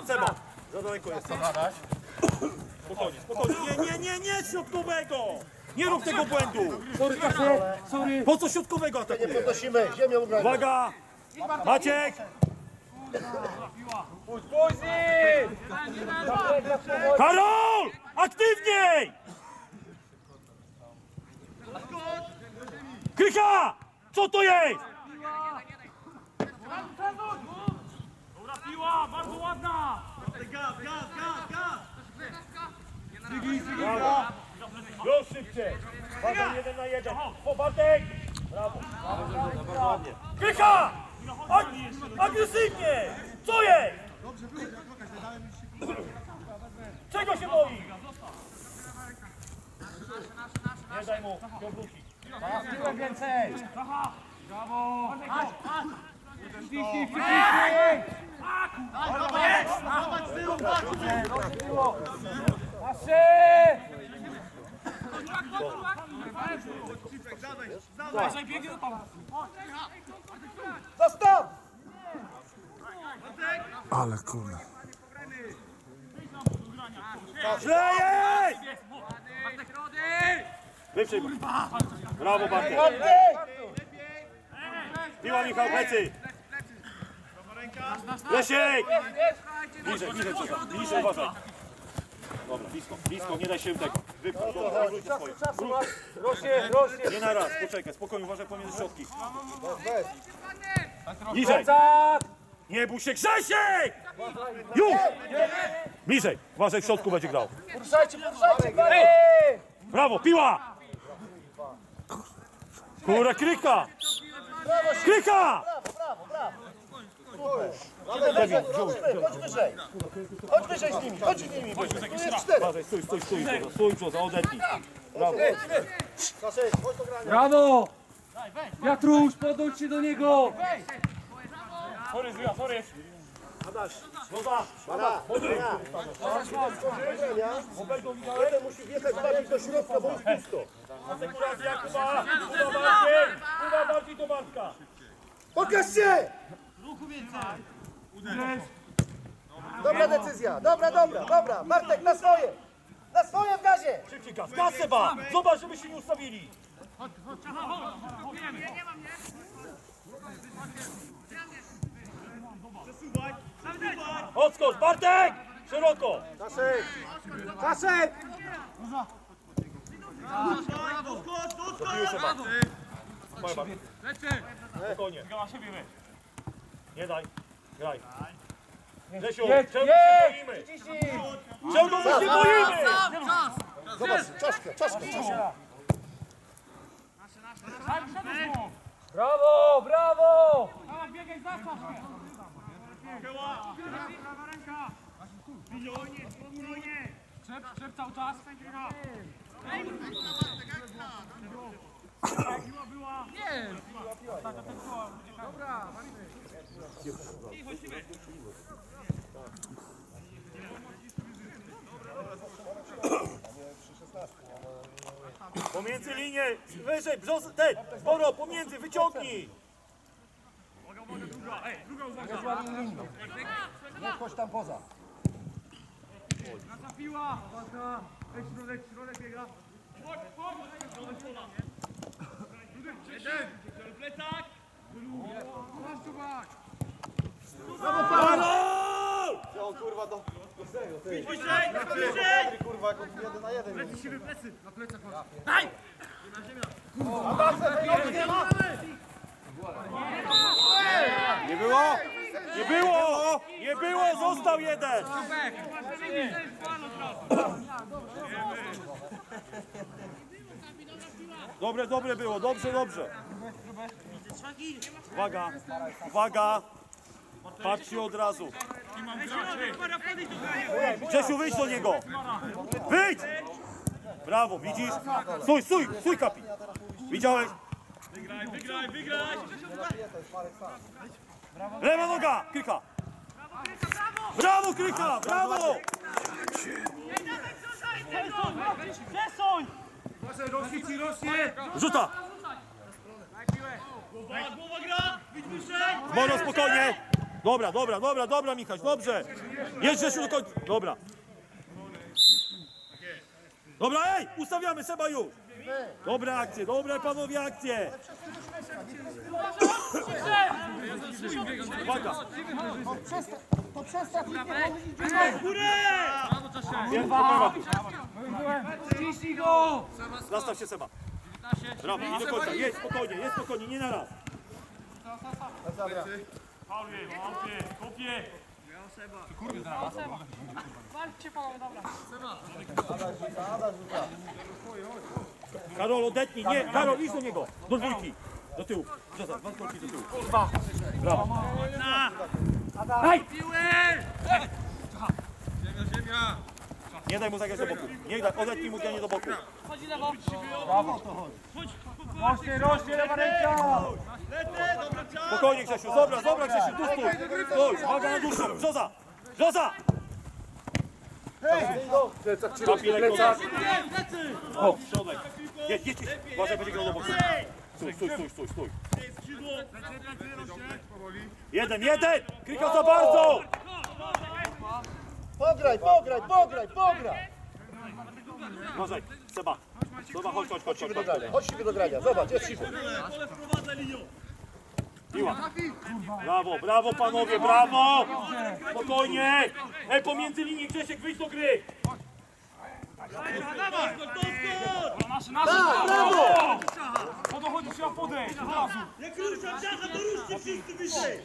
Seba, za daleko jest. Spokojnie, spokojnie. Nie, środkowego! Nie rób tego błędu! Sorry. Po co środkowego atakuje? Podnosimy, ziemię ubrać. Uwaga! Maciek! Karol! Aktywniej! Krycha! Co to jest? Dobra piła, bardzo ładna! Brawo! Już szybciej! Bartek 1 na 1. Po Bartek! Brawo! Bardzo ładnie. Krycha! Agresywnie! Co jest? Czego się boi? Nie daj mu, ją wrócić. Piłę więcej. Brawo! Zostaw! Ale kurde. Żyjesz! Wyprzej. Brawo Bartek. Piła Michał, plecy. Lesiej! Bliżej, przepraszam. Bliżej, uważaj. Dobra, blisko, nie daj się tego. Wypchnij, dobra, wróć do swoich. Rośnie. Nie na raz, poczekaj, spokojnie, uważaj pomiędzy środki. Bliżej! Nie bój się, Grzesiek! Już! Bliżej, uważaj, w środku będzie grał. Poruszajcie, Brawo, piła! Kurwa, Krycha! Krycha! Chodź wyżej. Chodź wyżej z nimi, chodź z nimi. Tu jest 4. Uważaj, stój, brzoza, odetnij. Brawo. Chodź do grania. Brawo! Piotruś, podłóż się do niego! Sorry. Brzoza, Jeden musi wjechać bardziej do środka, bo jest pusto. asekuracja, Kuba bardziej do Bartka. Pokaż się! Dobra decyzja, dobra. Bartek, na swoje! Na swoje w gazie! Szybciej gaz, Seba! Zobacz, żeby się nie ustawili. Odskocz, Bartek! Szeroko! Czaszek! Dopiły Seba. Spokojnie. Nie daj, graj. Grzesiu, czemu się boimy? Czemu się boimy? Zobacz, czaszkę. Brawo! Biegaj, zastaw się! Prawa ręka! Spokojnie! Trzep cały czas! Była! Nie! Dobra, Pomiędzy linię, wyżej, brzoza, ten, Boro, pomiędzy, wyciągnij! druga uwaga! Nie wchodź tam poza. Piła! Środek biega! Plecak! Karol! On kurwa do... Bliżej! Kurwa, jak on 1 na 1. Plecy siły, plecy! Na plecach masz! Nie było? Nie było! Nie było! Został jeden! Dobre było, dobrze. Uwaga! Patrzcie od razu. Grzesiu, wyjdź do niego! Wyjdź! Brawo, widzisz? Stój, Kapi! Widziałeś? Wygraj! Lewa noga! Krycha! Brawo, Krycha! Brawo! Przesuń! Rośnie! Rzuta! Głowa gra! Widź wyżej! Boro, spokojnie! Dobra, dobra, dobra, dobra, Michał, dobrze. Jedź Grzesiu do końca. Dobra. Dobra, ej, ustawiamy, Seba już. Dobre akcje, dobre panowie akcje. Uwaga. To przestaw ich Jest problema tu. Ciśnij go! Zastaw się, Seba. Brawo, i do końca, jedź spokojnie, nie na raz. Walczcie panowie, dobra. Karol, odetnij, nie, Karol, idź do niego, do dwójki, do tyłu, dwa kroki do tyłu. Brawo. Daj! Nie daj mu zagrać do boku, nie daj, odetnij mu granie do boku. Chodzi lewo. Rośnie, lewa ręka! Spokojnie Grzesiu, dobra Grzesiu, tu stój, uwaga na dłuższą, Brzoza! Kapilek, o, środek, jedź, uważaj, będzie grał do boku. Stój. Jeden, Kryko za bardzo! Pograj! Uważaj, Seba, chodź. Chodź siwy do grania, zobacz, jest siwy. Piła. Brawo panowie, brawo! Spokojnie! Ej, pomiędzy linii Grzesiek, wyjdź do gry! Brawo! Po to chodzi, trzeba podejść, od razu. Jak ruszam ciacha, to ruszcie wszyscy wyżej.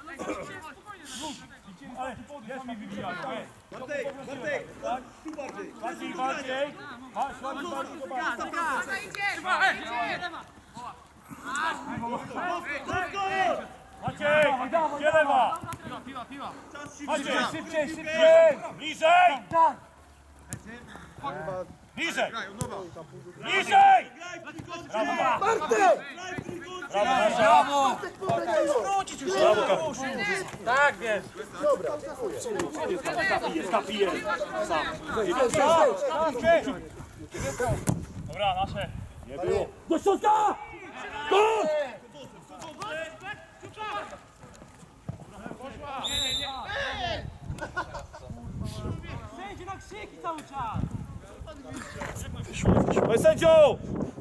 Ale podjedź mi wybijają, Bartek, tu bardziej. bardziej. Maciej, gdzie lewa? Maciej, Szybciej! bliżej! Tak! Bliżej! Bartek! Brawo! Bartek, pograj go! Brawo, Kapusz. Tak jest! Dobra, dziękuję. Jest kapier. Sam. Dobra, nasze. Nie było. Do środka! Gol! Sędzie na krzyki cały czas. Panie sędzią!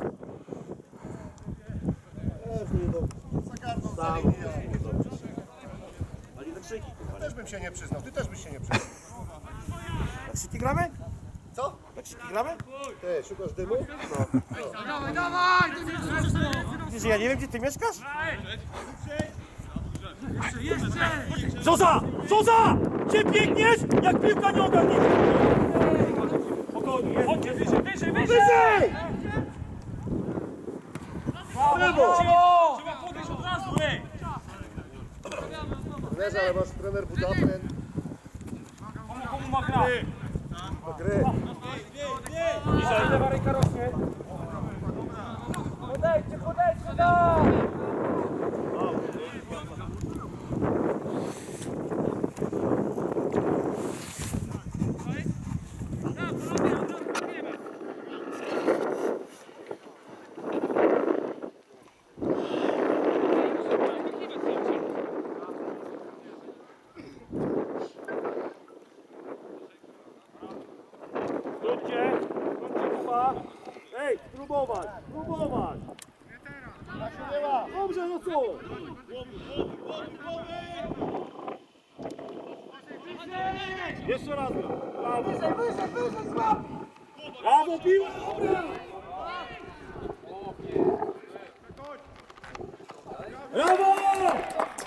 Ale nie krzyki. Też bym się nie przyznał, ty też byś się nie przyznał. Krzyki gramy? Co? Krzyki gramy? Ty, szukasz dymu? Wiesz, ja nie wiem, gdzie ty mieszkasz? Zoza! Gdzie biegniesz, jak piłka nie ogarnie? Spokojnie, jest. Wyżej! Brawo! Trzeba podejść od razu, ej. Trenerze, ale masz trener Budapest Komu ma gra? do gry. Lewa ręka rośnie. Podejdźcie, tak! Zróbcie chyba. Ej, spróbować. Dobrze, no co? Jeszcze raz. Brawo. Wyżej, złap! Brawo, piła. Brawo!